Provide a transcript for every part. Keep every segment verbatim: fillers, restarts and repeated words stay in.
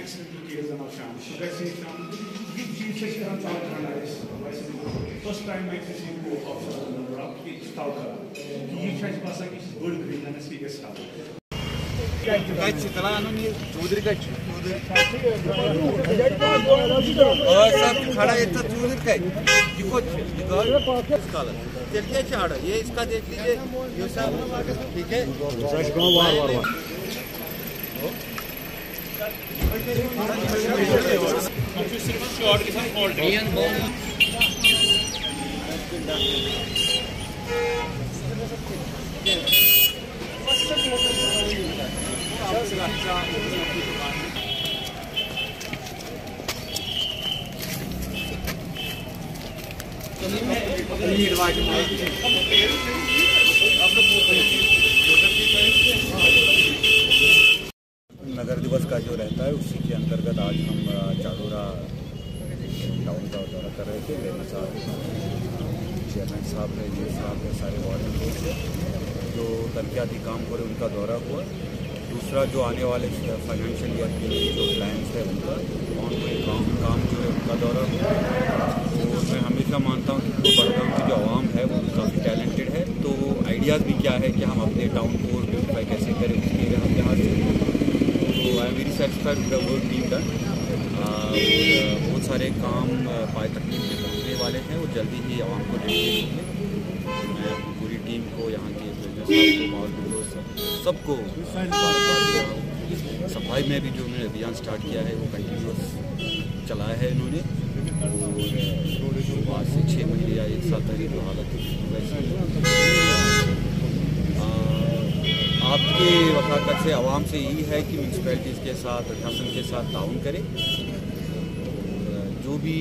accidental cases and sham. So let's say sham. ये चीज़ से हम ताव करना है वैसे first time मैं किसी को ऑफिसर नंबर आप की ताव करा कि ये शायद पासा कि बड़ी घटना से के साथ कच्छ तला अनुनी चौधरी कच्छ और सब खड़ा है तो चौधरी कच्छ दिखो दिखो इसका तेल क्या चाड़ा ये इसका देख लीजिए ये सब ठीक है शॉर्ट के साथ फॉल्ट रियन बॉल नगर दिवस का जो रहता है उसी के अंतर्गत आज हम चाडोरा टाउन का दौरा कर रहे थे। मेरे साथ चेयरमैन साहब है, जी साहब है, सारे वार्ड मेंबर थे। जो तरक्याती काम हो रहे उनका दौरा हुआ। दूसरा जो आने वाले फाइनेंशियल ईयर के लिए जो प्लान्स है उनका ऑन कोई काम काम जो है उनका दौरा हुआ। तो मैं हमेशा मानता हूँ कि बड़गांव की जो आवाम है वो काफ़ी टैलेंटेड है। तो आइडियाज़ भी क्या है कि हम अपने टाउन को ब्यूटिफाई कैसे करें उसके लिए हम यहाँ से तो I am very satisfied with the work being done. बहुत सारे काम पाए तकनीक पे पहुँचने वाले हैं, वो जल्दी ही आवाम को देंगे। मैं अपनी पूरी टीम को यहाँ के बिजनेस को माहौल सबको सफाई में भी जो उन्होंने अभियान स्टार्ट किया है वो कंटिन्यूस चलाया है इन्होंने। और आज से छः महीने या एक साल पहले जो हालत थी वैसे आपके वफाकत से आवाम से यही है कि म्यूनसिपैलिटीज़ के साथ प्रशासन के साथ ताउन करें। जो भी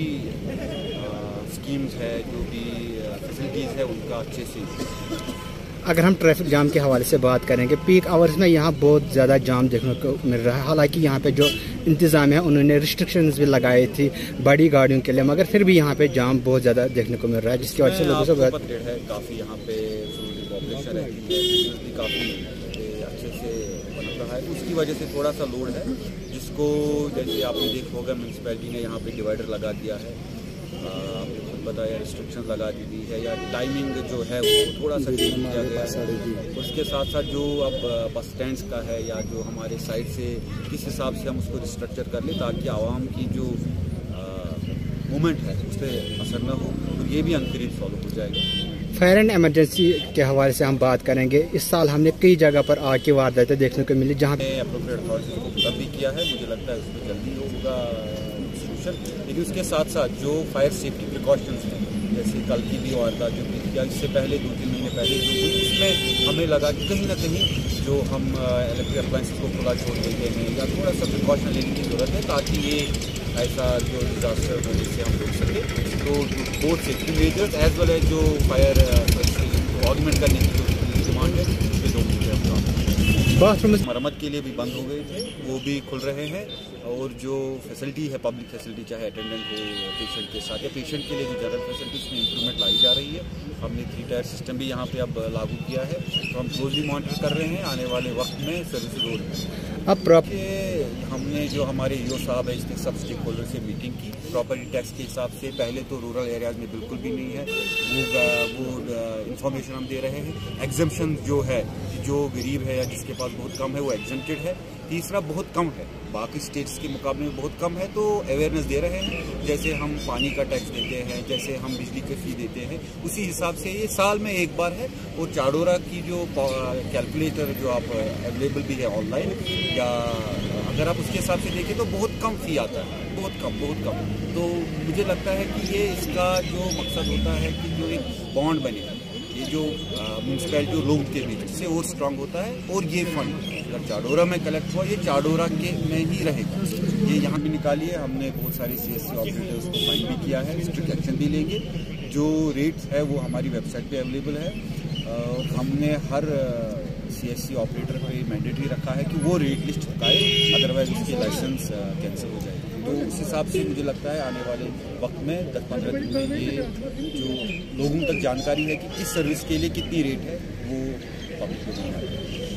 स्कीम्स है, जो भी फैसिलिटीज़ है उनका अच्छे से। अगर हम ट्रैफिक जाम के हवाले से बात करेंगे, पीक आवर्स में यहाँ बहुत ज़्यादा जाम देखने को मिल रहा है। हालांकि यहाँ पे जो इंतज़ाम है उन्होंने रिस्ट्रिक्शंस भी लगाई थी बड़ी गाड़ियों के लिए, मगर फिर भी यहाँ पे जाम बहुत ज़्यादा देखने को मिल रहा है, जिसकी वजह से लोगों से है काफ़ी यहाँ पे पॉपुलेशन रहती है, काफ़ी अच्छे से बन रहा है। उसकी वजह से थोड़ा सा लोड है, जिसको जैसे आपने देखा होगा म्यूनसिपैलिटी ने यहाँ पे डिवाइडर लगा दिया है, आपने खुद बताया रिस्ट्रिक्शन लगा दी गई है, या टाइमिंग जो है वो थोड़ा सा चेंज किया गया है। उसके साथ साथ जो अब बस स्टैंड्स का है या जो हमारे साइड से किस हिसाब से हम उसको रिस्ट्रक्चर कर लें ताकि आवाम की जो मूवमेंट है उस पर असर न हो, तो ये भी अनकरीब सॉल्व हो जाएगा। फायर एंड एमरजेंसी के हवाले से हम बात करेंगे। इस साल हमने कई जगह पर आग की वारदातें देखने को मिली, जहाँ अप्रोप्रिएट अथॉरिटी को तब भी किया है। मुझे लगता है उसमें जल्दी होगा सोल्यूशन। लेकिन उसके साथ साथ जो फायर सेफ्टी प्रिकॉशंस हैं, जैसे कल की भी वारदात जो भी किया इससे पहले दो तीन महीने पहले जो हुई, उसमें हमें लगा कि कहीं ना कहीं जो हम इलेक्ट्रिक अप्लायंसेस को खुला छोड़ देते हैं या थोड़ा सा प्रिकॉशन लेने की ज़रूरत है ताकि ये ऐसा जो डिज़ास्टर होने से हम रोक सकें। तो both safety measures as well as जो फायर को ऑगमेंट करने की जो डिमांड है ये दो मुद्दे अपना बाथरूम मरम्मत के लिए भी बंद हो गए थे, वो भी खुल रहे हैं। और जो फैसिलिटी है पब्लिक फैसिलिटी, चाहे अटेंडेंट हो पेशेंट के साथ या पेशेंट के लिए जो जनरल फैसिलिटी उसमें इंप्रूवमेंट लाई जा रही है। हमने थ्री टायर सिस्टम भी यहाँ पे अब लागू किया है, तो हम क्लोजली मॉनिटर कर रहे हैं। आने वाले वक्त में सर्विस रोड अब प्रॉप हमने जो हमारे ईओ साहब है इसके सब स्टेक होल्डर से मीटिंग की प्रॉपर्टी टैक्स के हिसाब से। पहले तो रूरल एरियाज में बिल्कुल भी नहीं है, वो वो इंफॉर्मेशन हम दे रहे हैं। एग्जम्पशन जो है, जो गरीब है या जिसके पास बहुत कम है वो एग्जम्प्टेड है। तीसरा बहुत कम है, बाकी स्टेट्स के मुकाबले में बहुत कम है, तो अवेयरनेस दे रहे हैं। जैसे हम पानी का टैक्स देते हैं, जैसे हम बिजली की फी देते हैं, उसी हिसाब से ये साल में एक बार है। और चाडोरा की जो कैलकुलेटर जो आप अवेलेबल भी है ऑनलाइन, या अगर आप उसके हिसाब से देखें तो बहुत कम फी आता है, बहुत कम बहुत कम। तो मुझे लगता है कि ये इसका जो मकसद होता है कि जो एक बॉन्ड बने, ये जो म्यूनसिपैलिटी और लोगों के बीच से और स्ट्रांग होता है। और ये फंड अगर चाडोरा में कलेक्ट हुआ, ये चाडोरा के में ही रहेगा। ये यहाँ भी निकालिए, हमने बहुत सारे सी एस सी ऑपरेटर्स को फाइन भी किया है, स्ट्रिक्ट एक्शन भी लेंगे। जो रेट्स है वो हमारी वेबसाइट पे अवेलेबल है। हमने हर सी एस सी ऑपरेटर पे मैंडेटरी रखा है कि वो रेट लिस्ट चुकाए, अदरवाइज उसकी लाइसेंस कैंसिल हो जाएगी। तो उस हिसाब से मुझे लगता है आने वाले वक्त में दस पंद्रह दिन में ये जो लोगों तक जानकारी है कि किस सर्विस के लिए कितनी रेट है वो पब्लिक को मिल जाएगी।